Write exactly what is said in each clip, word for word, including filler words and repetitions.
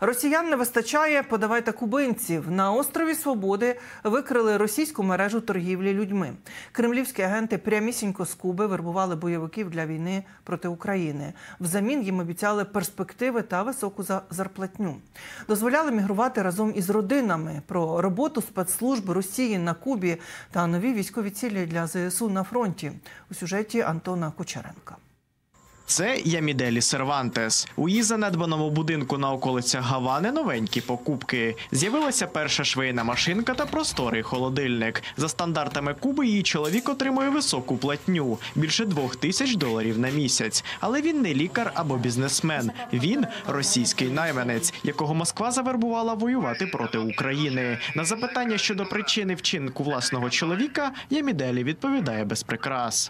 Росіян не вистачає, подавайте кубинців. На острові Свободи викрили російську мережу торгівлі людьми. Кремлівські агенти прямісінько з Куби вербували бойовиків для війни проти України. Взамін їм обіцяли перспективи та високу зарплатню. Дозволяли мігрувати разом із родинами. Про роботу спецслужб Росії на Кубі та нові військові цілі для зе ес у на фронті у сюжеті Антона Кучеренка. Це Яміделі Сервантес. У її занедбаному будинку на околицях Гавани новенькі покупки. З'явилася перша швейна машинка та просторий холодильник. За стандартами Куби її чоловік отримує високу платню – більше двох тисяч доларів на місяць. Але він не лікар або бізнесмен. Він – російський найманець, якого Москва завербувала воювати проти України. На запитання щодо причини вчинку власного чоловіка Яміделі відповідає без прикрас.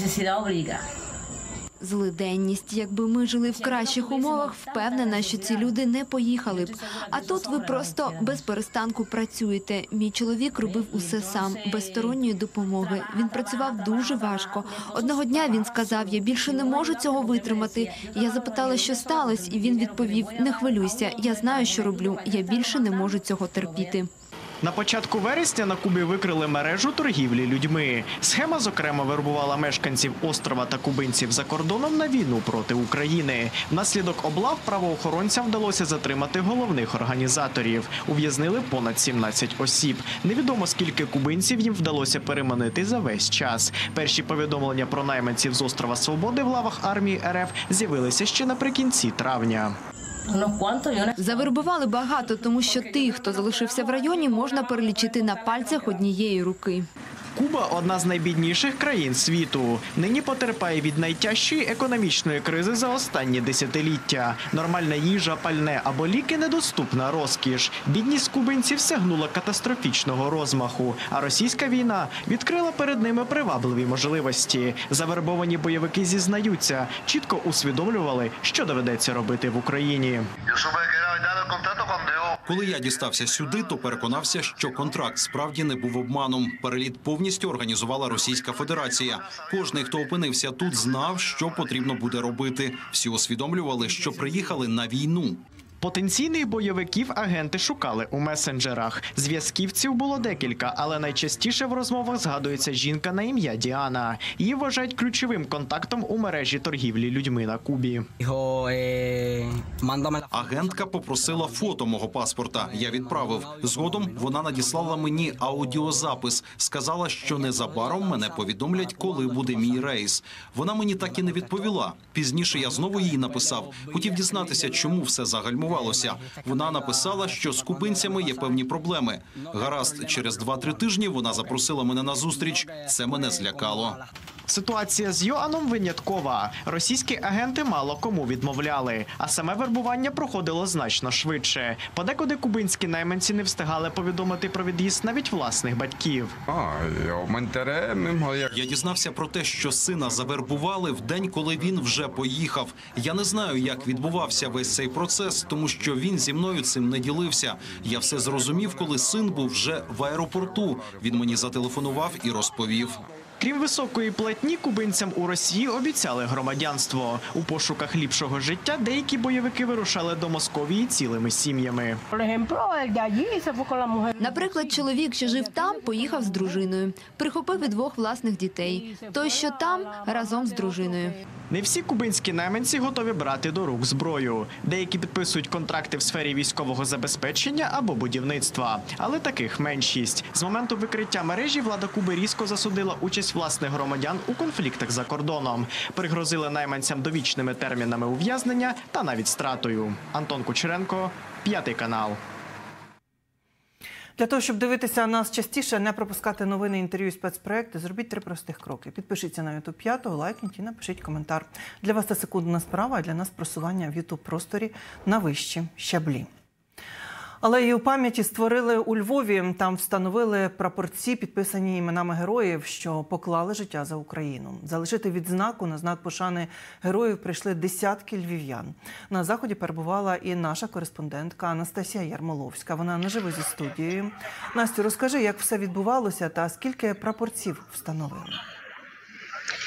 Злиденність. Якби ми жили в кращих умовах, впевнена, що ці люди не поїхали б. А тут ви просто без перестанку працюєте. Мій чоловік робив усе сам, без сторонньої допомоги. Він працював дуже важко. Одного дня він сказав, я більше не можу цього витримати. Я запитала, що сталося, і він відповів, не хвилюйся, я знаю, що роблю, я більше не можу цього терпіти. На початку вересня на Кубі викрили мережу торгівлі людьми. Схема, зокрема, вербувала мешканців острова та кубинців за кордоном на війну проти України. Внаслідок облав правоохоронцям вдалося затримати головних організаторів. Ув'язнили понад сімнадцять осіб. Невідомо, скільки кубинців їм вдалося переманити за весь час. Перші повідомлення про найманців з острова Свободи в лавах армії ер еф з'явилися ще наприкінці травня. Завербували багато, тому що тих, хто залишився в районі, можна перелічити на пальцях однієї руки. Куба – одна з найбідніших країн світу. Нині потерпає від найтяжчої економічної кризи за останні десятиліття. Нормальна їжа, пальне або ліки – недоступна розкіш. Бідність кубинців сягнула катастрофічного розмаху. А російська війна відкрила перед ними привабливі можливості. Завербовані бойовики зізнаються, чітко усвідомлювали, що доведеться робити в Україні. Коли я дістався сюди, то переконався, що контракт справді не був обманом. Переліт повністю організувала Російська Федерація. Кожний, хто опинився тут, знав, що потрібно буде робити. Всі усвідомлювали, що приїхали на війну. Потенційних бойовиків агенти шукали у месенджерах. Зв'язківців було декілька, але найчастіше в розмовах згадується жінка на ім'я Діана. Її вважають ключовим контактом у мережі торгівлі людьми на Кубі. Агентка попросила фото мого паспорта. Я відправив. Згодом вона надіслала мені аудіозапис. Сказала, що незабаром мене повідомлять, коли буде мій рейс. Вона мені так і не відповіла. Пізніше я знову їй написав. Хотів дізнатися, чому все загальмувалося. Вона написала, що з кубинцями є певні проблеми. Гаразд, через два-три тижні вона запросила мене на зустріч. Це мене злякало. Ситуація з Йоаном виняткова. Російські агенти мало кому відмовляли, а саме вербування проходило значно швидше. Подекуди кубинські найманці не встигали повідомити про від'їзд навіть власних батьків. Я дізнався про те, що сина завербували в день, коли він вже поїхав. Я не знаю, як відбувався весь цей процес, тому що він зі мною цим не ділився. Я все зрозумів, коли син був вже в аеропорту. Він мені зателефонував і розповів. Крім високої платні, кубинцям у Росії обіцяли громадянство. У пошуках ліпшого життя деякі бойовики вирушали до Московії цілими сім'ями. Наприклад, чоловік, що жив там, поїхав з дружиною. Прихопив і двох власних дітей. Той, що там, разом з дружиною. Не всі кубинські найманці готові брати до рук зброю. Деякі підписують контракти в сфері військового забезпечення або будівництва. Але таких меншість. З моменту викриття мережі влада Куби різко засудила участь власних громадян у конфліктах за кордоном. Пригрозили найманцям довічними термінами ув'язнення та навіть стратою. Антон Кучеренко, П'ятий канал. Для того, щоб дивитися нас частіше, не пропускати новини, інтерв'ю і спецпроекти, зробіть три простих кроки. Підпишіться на ютуб п'ятого, лайкніть і напишіть коментар. Для вас це секундна справа, а для нас просування в ютуб-просторі на вищі щаблі. Алею пам'яті створили у Львові. Там встановили прапорці, підписані іменами героїв, що поклали життя за Україну. Залишити відзнаку на знак пошани героїв прийшли десятки львів'ян. На заході перебувала і наша кореспондентка Анастасія Ярмоловська. Вона наживо зі студією. Настю, розкажи, як все відбувалося та скільки прапорців встановили?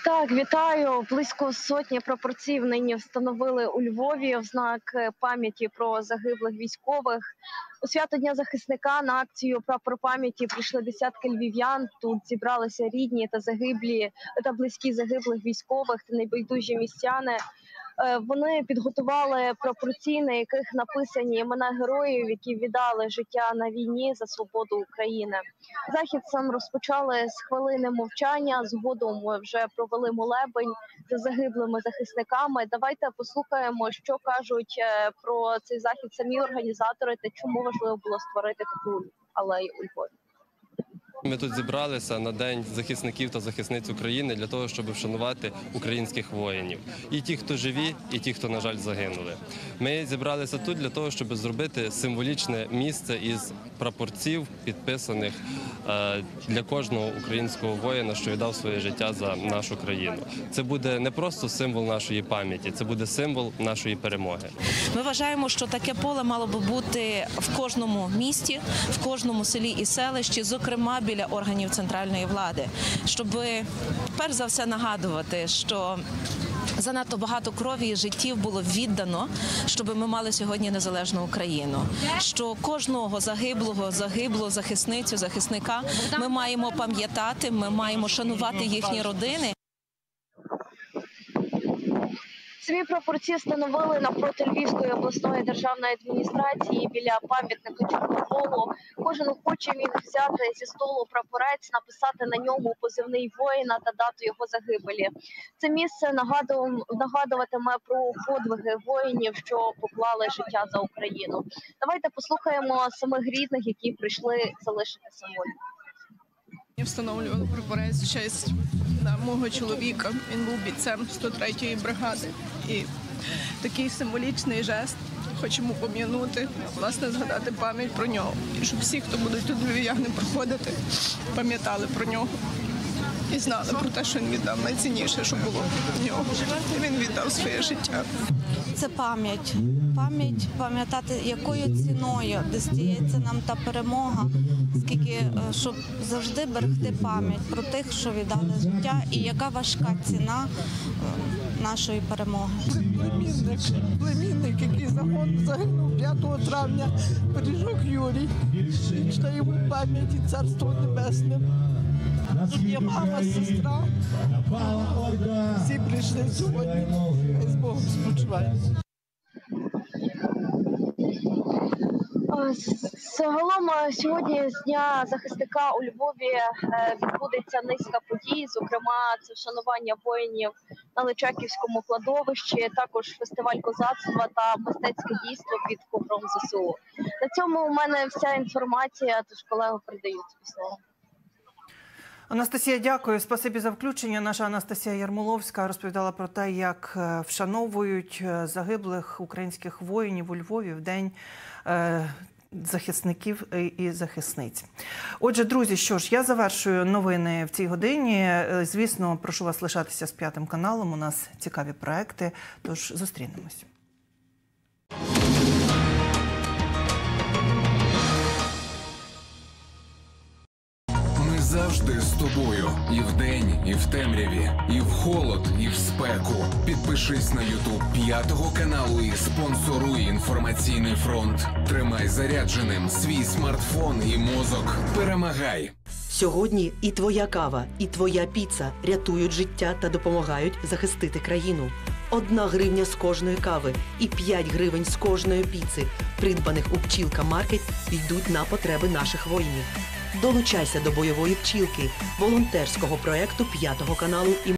Так, вітаю. Близько сотні прапорців нині встановили у Львові в знак пам'яті про загиблих військових. У свято Дня захисника на акцію «Прапор пам'яті» прийшли десятки львів'ян. Тут зібралися рідні та загиблі та близькі загиблих військових та небайдужі містяни. Вони підготували прапорці, на яких написані імена героїв, які віддали життя на війні за свободу України. Захід сам розпочали з хвилини мовчання, згодом вже провели молебень за загиблими захисниками. Давайте послухаємо, що кажуть про цей захід самі організатори та чому важливо було створити таку алею у Львові. Ми тут зібралися на День захисників та захисниць України для того, щоб вшанувати українських воїнів. І ті, хто живі, і ті, хто, на жаль, загинули. Ми зібралися тут для того, щоб зробити символічне місце із прапорців, підписаних для кожного українського воїна, що віддав своє життя за нашу країну. Це буде не просто символ нашої пам'яті, це буде символ нашої перемоги. Ми вважаємо, що таке поле мало би бути в кожному місті, в кожному селі і селищі, зокрема біля органів центральної влади, щоб перш за все нагадувати, що занадто багато крові і життів було віддано, щоб ми мали сьогодні незалежну Україну. Що кожного загиблого, загиблого захисницю, захисника ми маємо пам'ятати, ми маємо шанувати їхні родини. Самі прапорці встановили навпроти Львівської обласної державної адміністрації біля пам'ятника Чорноволу. Кожен охочий міг взяти зі столу прапорець, написати на ньому позивний воїна та дату його загибелі. Це місце нагадуватиме про подвиги воїнів, що поклали життя за Україну. Давайте послухаємо самих рідних, які прийшли залишити символіку. Я встановлювала прапорець в честь да, мого чоловіка. Він був бійцем сто третьої бригади. І такий символічний жест хочемо пом'янути, власне, згадати пам'ять про нього. І щоб всі, хто будуть тут львів'яни проходити, пам'ятали про нього. І знали про те, що він віддав найцінніше, що було в нього. Він віддав своє життя. Це пам'ять. Пам'ять, пам'ятати, якою ціною дістається нам та перемога, скільки, щоб завжди берегти пам'ять про тих, що віддали життя, і яка важка ціна нашої перемоги. Племінник, племінник, який загинув п'ятого травня, Пиріжок Юрій. Вічна йому пам'ять і царство небесне. Тут є мама, сестра. Всі прийшли сьогодні. З Богом спочиваємо. Загалом сьогодні з Дня захисника у Львові відбудеться низка подій, зокрема це вшанування воїнів на Личаківському кладовищі, також фестиваль козацтва та мистецьке дійство під ковром ЗСУ. На цьому у мене вся інформація, тож колегу передаю слово. Анастасія, дякую. Спасибі за включення. Наша Анастасія Ярмоловська розповідала про те, як вшановують загиблих українських воїнів у Львові в День захисників і захисниць. Отже, друзі, що ж, я завершую новини в цій годині. Звісно, прошу вас лишатися з п'ятим каналом. У нас цікаві проекти, тож зустрінемось. Завжди з тобою. І вдень, і в темряві, і в холод, і в спеку. Підпишись на Ютуб п'ятого каналу і спонсоруй інформаційний фронт. Тримай зарядженим свій смартфон і мозок. Перемагай! Сьогодні і твоя кава, і твоя піца рятують життя та допомагають захистити країну. Одна гривня з кожної кави і п'ять гривень з кожної піци, придбаних у «Пчілка Маркет», йдуть на потреби наших воїнів. Долучайся до бойової пчілки, волонтерського проєкту п'ятого каналу і